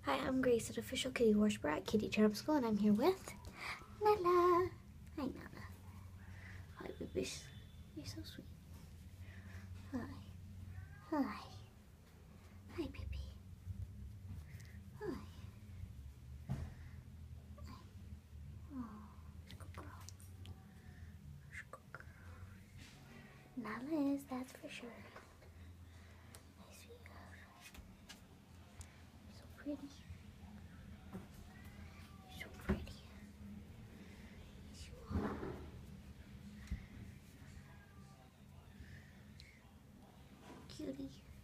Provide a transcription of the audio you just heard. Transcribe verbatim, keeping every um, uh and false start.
Hi, I'm Grace at Official Kitty Worshiper at Kitty Cherub School, and I'm here with Nala. Hi, Nala. Hi, babies. You're so sweet. Hi. Hi. Hi, baby. Hi. Hi. Oh, good girl. Good girl. Nala is, that's for sure. Hi, sweetheart. You're so pretty. You're so pretty. Yes, you are. Cutie.